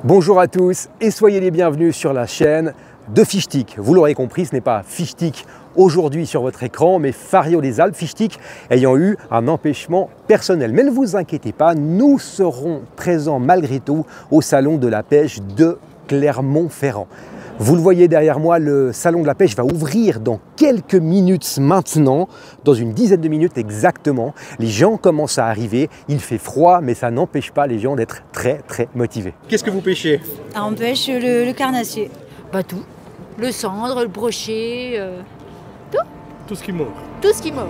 Bonjour à tous et soyez les bienvenus sur la chaîne de Fish-Stick. Vous l'aurez compris, ce n'est pas Fish-Stick aujourd'hui sur votre écran, mais Fario des Alpes, Fish-Stick ayant eu un empêchement personnel. Mais ne vous inquiétez pas, nous serons présents malgré tout au salon de la pêche de Clermont-Ferrand. Vous le voyez derrière moi, le salon de la pêche va ouvrir dans quelques minutes maintenant, dans une dizaine de minutes exactement. Les gens commencent à arriver, il fait froid, mais ça n'empêche pas les gens d'être très motivés. Qu'est-ce que vous pêchez? On pêche le carnassier. Bah tout. Le cendre, le brochet, tout. Tout ce qui mord. Tout ce qui mord.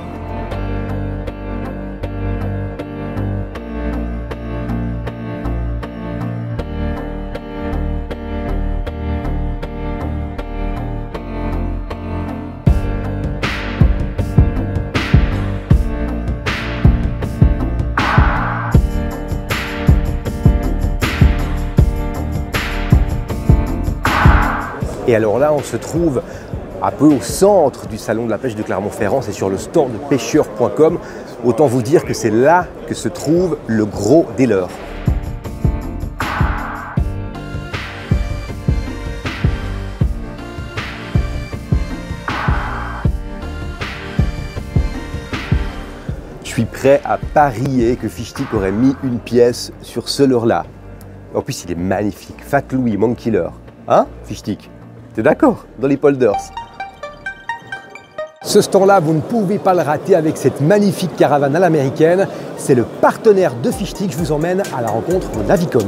Et alors là, on se trouve un peu au centre du salon de la pêche de Clermont-Ferrand, c'est sur le stand de pêcheurs.com. Autant vous dire que c'est là que se trouve le gros des leurres. Je suis prêt à parier que Fish-Stick aurait mis une pièce sur ce leurre-là. En plus, il est magnifique. Fat Louis, Monkey Leurre. Hein, Fish-Stick? T'es d'accord? Dans les polders. Ce stand-là, vous ne pouvez pas le rater avec cette magnifique caravane à l'américaine. C'est le partenaire de Fish-Stick. Je vous emmène à la rencontre de Navicom.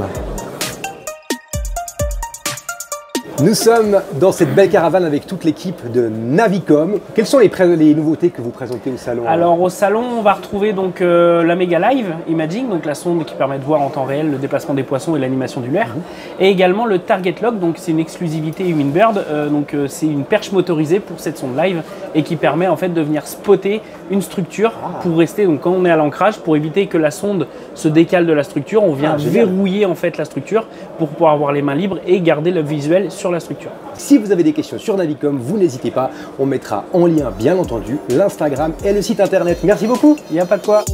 Nous sommes dans cette belle caravane avec toute l'équipe de Navicom. Quelles sont les nouveautés que vous présentez au salon? Alors au salon, on va retrouver donc la Mega Live Imaging, donc la sonde qui permet de voir en temps réel le déplacement des poissons et l'animation du leurre. Et également le Target Lock, donc c'est une exclusivité Humminbird, c'est une perche motorisée pour cette sonde live et qui permet en fait de venir spotter une structure pour rester, donc quand on est à l'ancrage, pour éviter que la sonde se décale de la structure, on vient verrouiller en fait la structure pour pouvoir avoir les mains libres et garder le visuel sur la structure. Si vous avez des questions sur Navicom, vous n'hésitez pas, on mettra en lien bien entendu l'Instagram et le site internet. Merci beaucoup. Il n'y a pas de quoi.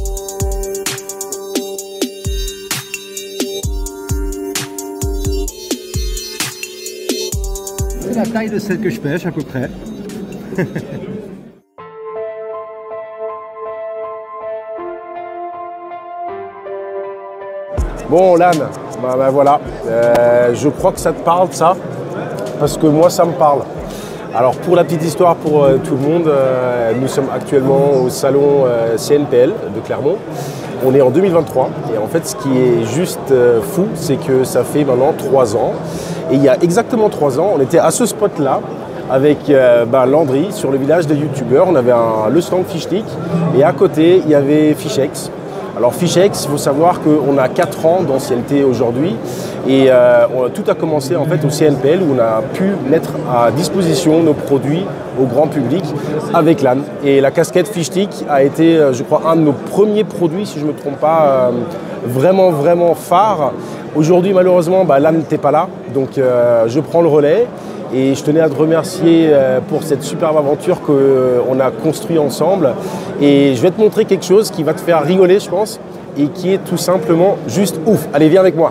C'est la taille de celle que je pêche à peu près. Bon, l'âne, voilà. Je crois que ça te parle, ça, parce que moi, ça me parle. Alors, pour la petite histoire, pour tout le monde, nous sommes actuellement au salon CNPL de Clermont. On est en 2023 et en fait, ce qui est juste fou, c'est que ça fait maintenant 3 ans. Et il y a exactement 3 ans, on était à ce spot-là avec Landry sur le village des youtubeurs. On avait le stand Fish-Stick et à côté, il y avait Fishex. Alors Fishex, il faut savoir qu'on a 4 ans d'ancienneté aujourd'hui et tout a commencé en fait au CNPL où on a pu mettre à disposition nos produits au grand public avec l'âne. Et la casquette Fish-Stick a été, je crois, un de nos premiers produits, si je ne me trompe pas, vraiment phare. Aujourd'hui, malheureusement, l'âne n'était pas là, donc je prends le relais. Et je tenais à te remercier pour cette superbe aventure qu'on a construite ensemble. Et je vais te montrer quelque chose qui va te faire rigoler, je pense, et qui est tout simplement juste ouf. Allez, viens avec moi.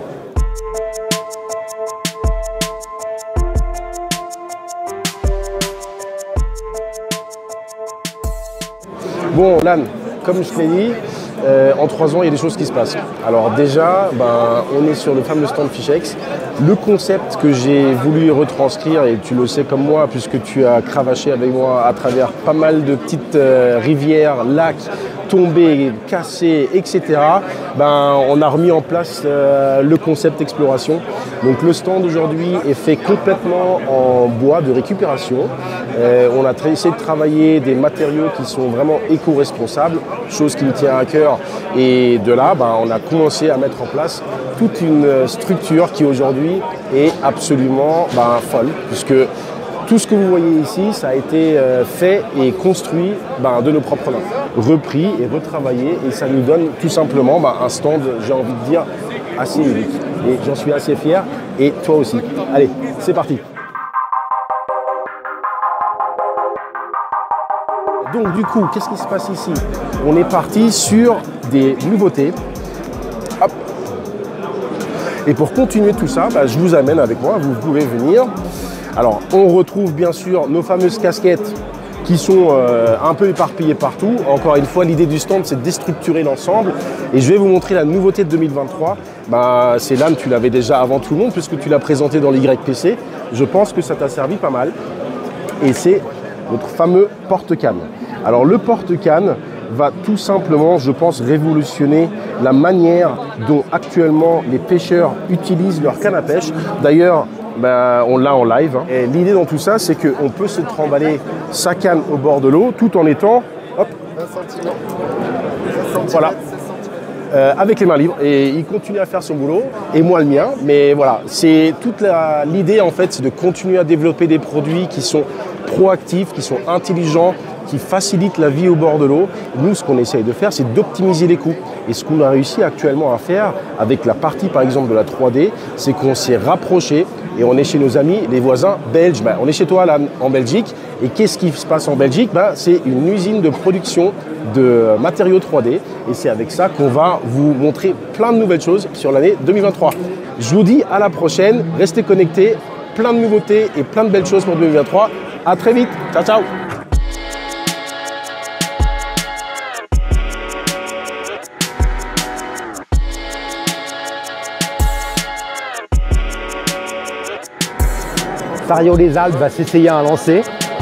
Bon, l'âne, comme je te l'ai dit, en 3 ans, il y a des choses qui se passent. Alors déjà, on est sur le fameux stand Fishex. Le concept que j'ai voulu retranscrire, et tu le sais comme moi, puisque tu as cravaché avec moi à travers pas mal de petites rivières, lacs, tombés, cassés, etc. On a remis en place le concept exploration. Donc le stand aujourd'hui est fait complètement en bois de récupération. On a essayé de travailler des matériaux qui sont vraiment éco-responsables, chose qui me tient à cœur. Et de là, on a commencé à mettre en place toute une structure qui aujourd'hui est absolument folle, puisque tout ce que vous voyez ici, ça a été fait et construit de nos propres mains, repris et retravaillé, et ça nous donne tout simplement un stand, j'ai envie de dire, assez unique. Et j'en suis assez fier, et toi aussi. Allez, c'est parti. Donc du coup, qu'est-ce qui se passe ici? On est parti sur des nouveautés. Hop. Et pour continuer tout ça, je vous amène avec moi, vous pouvez venir. Alors, on retrouve bien sûr nos fameuses casquettes qui sont un peu éparpillées partout. Encore une fois, l'idée du stand, c'est de déstructurer l'ensemble. Et je vais vous montrer la nouveauté de 2023. C'est l'âne, tu l'avais déjà avant tout le monde, puisque tu l'as présenté dans l'YPC. Je pense que ça t'a servi pas mal. Et c'est notre fameux porte-canne. Alors, le porte-canne va tout simplement, je pense, révolutionner la manière dont actuellement les pêcheurs utilisent leur canne à pêche. D'ailleurs, on l'a en live. Et l'idée dans tout ça, c'est qu'on peut se trimballer sa canne au bord de l'eau tout en étant, hop, 20 cm. Voilà. Avec les mains libres, et il continue à faire son boulot, et moi le mien. Mais voilà, c'est toute l'idée en fait, c'est de continuer à développer des produits qui sont proactifs, qui sont intelligents, qui facilitent la vie au bord de l'eau. Nous, ce qu'on essaye de faire, c'est d'optimiser les coûts. Et ce qu'on a réussi actuellement à faire avec la partie, par exemple, de la 3D, c'est qu'on s'est rapproché et on est chez nos amis, les voisins belges. On est chez toi, là, en Belgique. Et qu'est-ce qui se passe en Belgique? C'est une usine de production de matériaux 3D. Et c'est avec ça qu'on va vous montrer plein de nouvelles choses sur l'année 2023. Je vous dis à la prochaine. Restez connectés. Plein de nouveautés et plein de belles choses pour 2023. À très vite. Ciao, ciao. Fario Les Alpes va s'essayer à un lancer.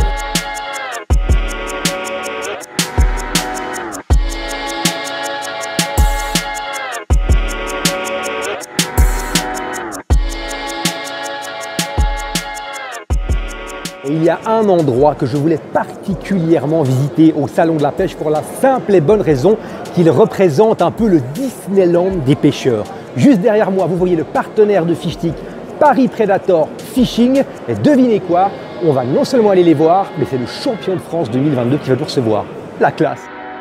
Et il y a un endroit que je voulais particulièrement visiter au Salon de la Pêche pour la simple et bonne raison qu'il représente un peu le Disneyland des pêcheurs. Juste derrière moi, vous voyez le partenaire de Fishtik, Paris Predator Fishing. Et devinez quoi, on va non seulement aller les voir, mais c'est le champion de France 2022 qui va nous recevoir. La classe!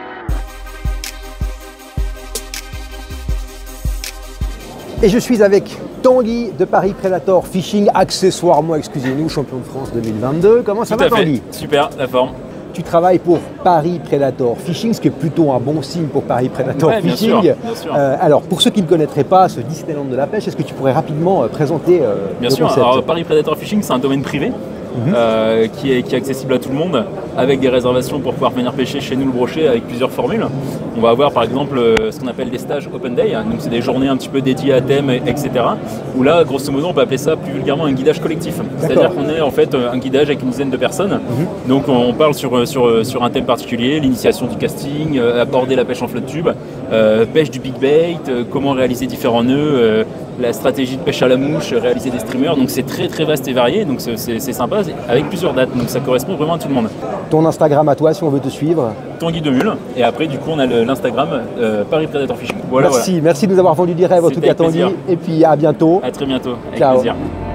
Et je suis avec Tanguy de Paris Predator Fishing, accessoirement, excusez-nous, champion de France 2022. Comment ça va, Tanguy? Super, la forme. Tu travailles pour Paris Predator Fishing, ce qui est plutôt un bon signe pour Paris Predator Fishing. Bien sûr. Alors, pour ceux qui ne connaîtraient pas ce Disneyland de la pêche, est-ce que tu pourrais rapidement présenter Bien le sûr. concept? Alors, Paris Predator Fishing, c'est un domaine privé qui est accessible à tout le monde, avec des réservations pour pouvoir venir pêcher chez nous le brochet avec plusieurs formules. On va avoir par exemple ce qu'on appelle des stages Open Day, donc c'est des journées un petit peu dédiées à thème, etc. Où là, grosso modo, on peut appeler ça plus vulgairement un guidage collectif. C'est-à-dire qu'on est en fait un guidage avec une dizaine de personnes. Donc on parle sur un thème particulier, l'initiation du casting, aborder la pêche en flotte tube, pêche du big bait, comment réaliser différents nœuds, la stratégie de pêche à la mouche, réaliser des streamers. Donc c'est très très vaste et varié, donc c'est sympa, avec plusieurs dates, donc ça correspond vraiment à tout le monde. Ton Instagram à toi si on veut te suivre? Tanguy de Mule, et après du coup on a l'Instagram Paris Predator Fishing. Voilà, merci de nous avoir vendu du rêve en tout cas, Tanguy, et puis à bientôt. À très bientôt, avec Ciao. plaisir.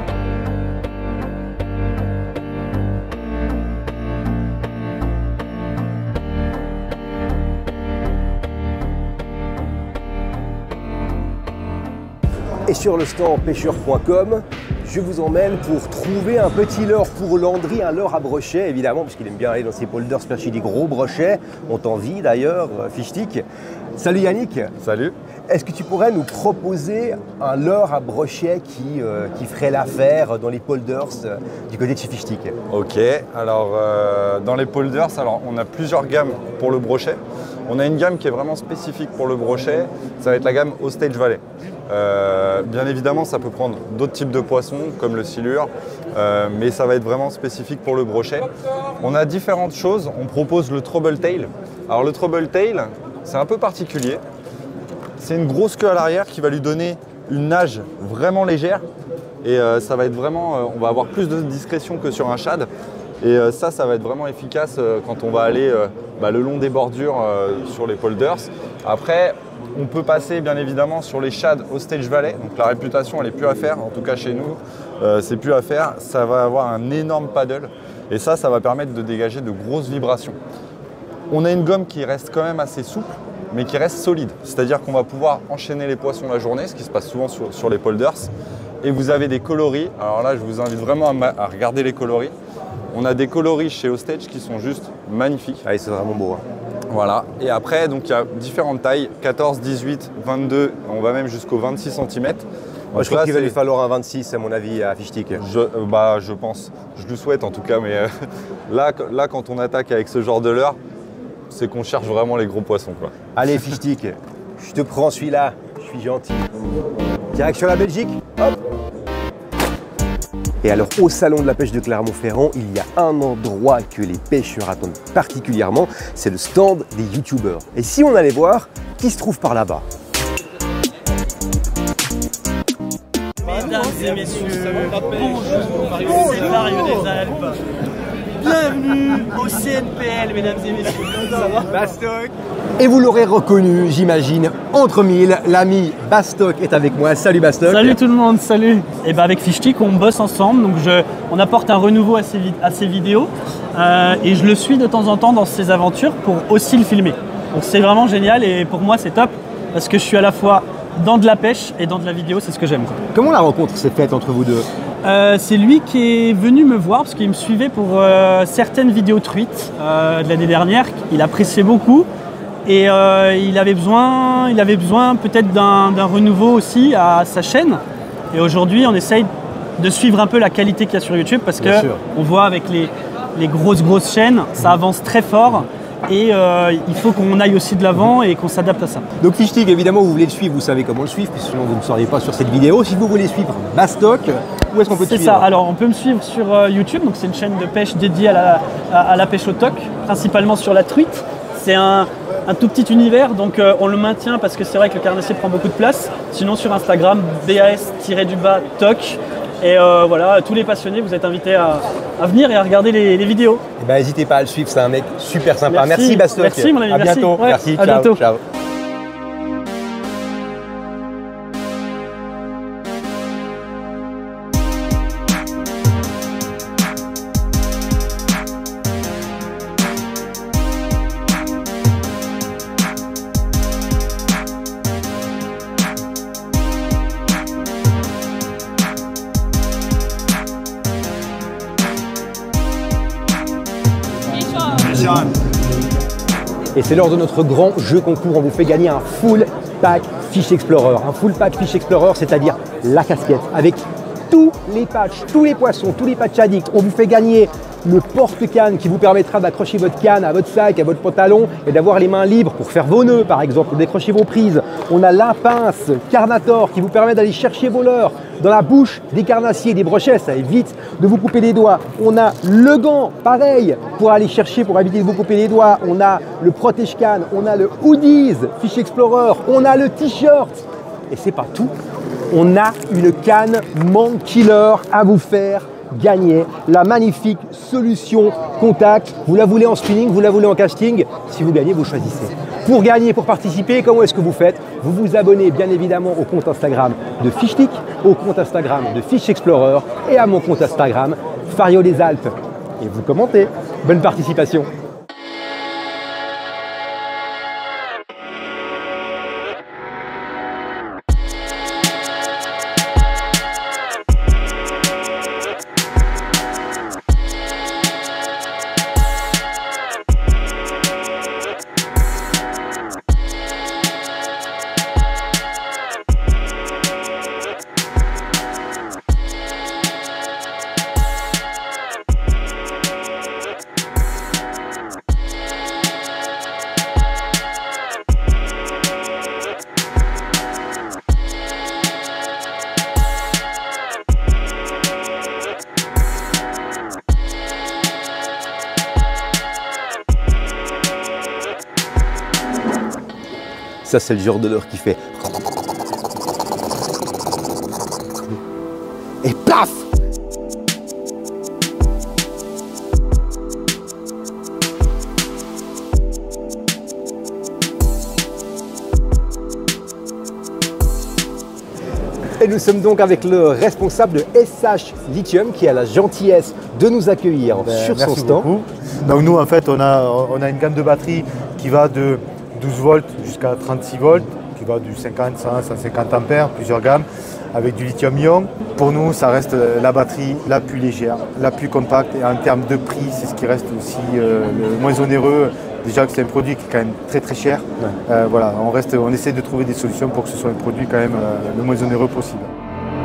Et sur le stand pêcheur.com, je vous emmène pour trouver un petit leurre pour Landry, un leurre à brochet évidemment, puisqu'il aime bien aller dans ses polders percher des gros brochets. On t'envie d'ailleurs, Fishtik. Salut Yannick. Salut. Est-ce que tu pourrais nous proposer un leurre à brochet qui ferait l'affaire dans les polders du côté de chez Fishtik? Ok, alors dans les polders, on a plusieurs gammes pour le brochet. On a une gamme qui est vraiment spécifique pour le brochet, ça va être la gamme Ostage Valley. Bien évidemment, ça peut prendre d'autres types de poissons comme le silure, mais ça va être vraiment spécifique pour le brochet. On a différentes choses, on propose le Trouble Tail. Alors le Trouble Tail, c'est un peu particulier. C'est une grosse queue à l'arrière qui va lui donner une nage vraiment légère et ça va être vraiment, on va avoir plus de discrétion que sur un shad. Et ça va être vraiment efficace quand on va aller le long des bordures sur les polders. Après, on peut passer bien évidemment sur les shads Ostage Valley. Donc la réputation, elle n'est plus à faire. En tout cas chez nous, c'est plus à faire. Ça va avoir un énorme paddle. Et ça va permettre de dégager de grosses vibrations. On a une gomme qui reste quand même assez souple, mais qui reste solide. C'est-à-dire qu'on va pouvoir enchaîner les poissons la journée, ce qui se passe souvent sur les polders. Et vous avez des coloris. Alors là, je vous invite vraiment à regarder les coloris. On a des coloris chez Ostage qui sont juste magnifiques. Ah, c'est vraiment beau. Voilà. Et après, donc il y a différentes tailles, 14, 18, 22, on va même jusqu'au 26 cm. Moi, je crois qu'il va lui falloir un 26 à mon avis à Fichtik. Je pense, je le souhaite en tout cas, mais là, quand on attaque avec ce genre de leurre, c'est qu'on cherche vraiment les gros poissons, quoi. Allez Fichtik, je te prends celui-là, je suis gentil. Direction la Belgique, hop. Et alors au salon de la pêche de Clermont-Ferrand, il y a un endroit que les pêcheurs attendent particulièrement, c'est le stand des youtubeurs. Et si on allait voir qui se trouve par là-bas? Mesdames et messieurs, bonjour, c'est Mario des Alpes. Bienvenue au CNPL, mesdames et messieurs. Ça va? Bastock. Et vous l'aurez reconnu, j'imagine, entre mille, l'ami Bastock est avec moi. Salut Bastock. Salut tout le monde, salut. Et ben avec Fichtik, on bosse ensemble, donc on apporte un renouveau à ses vidéos et je le suis de temps en temps dans ses aventures pour aussi le filmer. Donc c'est vraiment génial et pour moi c'est top parce que je suis à la fois dans de la pêche et dans de la vidéo, c'est ce que j'aime. Comment la rencontre s'est faite entre vous deux? C'est lui qui est venu me voir parce qu'il me suivait pour certaines vidéos truites de l'année dernière. Il appréciait beaucoup et il avait besoin peut-être d'un renouveau aussi à sa chaîne. Et aujourd'hui, on essaye de suivre un peu la qualité qu'il y a sur YouTube parce que on voit avec les grosses chaînes, ça avance très fort. Et il faut qu'on aille aussi de l'avant et qu'on s'adapte à ça. Donc Fichtik, évidemment, vous voulez le suivre, vous savez comment le suivre, sinon vous ne seriez pas sur cette vidéo. Si vous voulez suivre Bastock, où est-ce qu'on peut te suivre? C'est ça, alors on peut me suivre sur YouTube, donc c'est une chaîne de pêche dédiée à la pêche au toc, principalement sur la truite. C'est un tout petit univers, donc on le maintient parce que c'est vrai que le carnassier prend beaucoup de place. Sinon sur Instagram, BAS-toc. Et voilà, tous les passionnés, vous êtes invités à venir et à regarder les vidéos. Eh ben, n'hésitez pas à le suivre, c'est un mec super sympa. Merci Bastock. Merci mon ami, à merci. bientôt. Ouais, merci, à ciao, bientôt. Ciao. Et c'est l'heure de notre grand jeu concours. On vous fait gagner un full pack Fish Explorer. Un full pack Fish Explorer, c'est-à-dire la casquette avec tous les patchs, tous les poissons, tous les patchs addicts. On vous fait gagner le porte-canne qui vous permettra d'accrocher votre canne à votre sac, à votre pantalon et d'avoir les mains libres pour faire vos nœuds par exemple, ou décrocher vos prises. On a la pince Carnator qui vous permet d'aller chercher vos leurres dans la bouche des carnassiers, des brochets, ça évite de vous couper les doigts. On a le gant, pareil, pour aller chercher, pour éviter de vous couper les doigts. On a le protège-canne, on a le hoodies Fish Explorer, on a le t-shirt. Et c'est pas tout, on a une canne Mangue Killer à vous faire gagner, la magnifique solution contact. Vous la voulez en spinning, vous la voulez en casting. Si vous gagnez, vous choisissez. Pour gagner, pour participer, comment est-ce que vous faites? Vous vous abonnez bien évidemment au compte Instagram de Fichtik, au compte Instagram de Fish Explorer et à mon compte Instagram Fario des Alpes. Et vous commentez. Bonne participation. Ça, c'est le genre de leurre qui fait. Et paf! Et nous sommes donc avec le responsable de SH Lithium qui a la gentillesse de nous accueillir sur son stand. Beaucoup. Donc nous en fait on a une gamme de batteries qui va de 12 volts jusqu'à 36 volts, qui va du 50, 100, 150 ampères, plusieurs gammes, avec du lithium-ion. Pour nous, ça reste la batterie la plus légère, la plus compacte et en termes de prix, c'est ce qui reste aussi le moins onéreux. Déjà que c'est un produit qui est quand même très très cher. Ouais. Voilà, on essaie de trouver des solutions pour que ce soit un produit quand même le moins onéreux possible.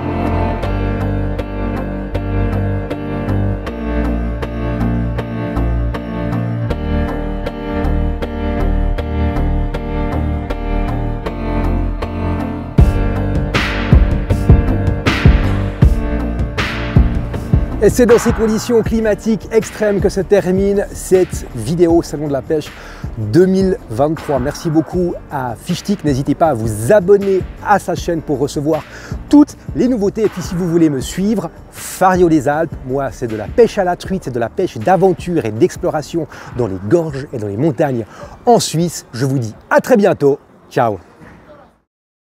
Et c'est dans ces conditions climatiques extrêmes que se termine cette vidéo Salon de la pêche 2023. Merci beaucoup à Fishtik. N'hésitez pas à vous abonner à sa chaîne pour recevoir toutes les nouveautés. Et puis si vous voulez me suivre, Fario des Alpes, moi c'est de la pêche à la truite, c'est de la pêche d'aventure et d'exploration dans les gorges et dans les montagnes en Suisse. Je vous dis à très bientôt. Ciao.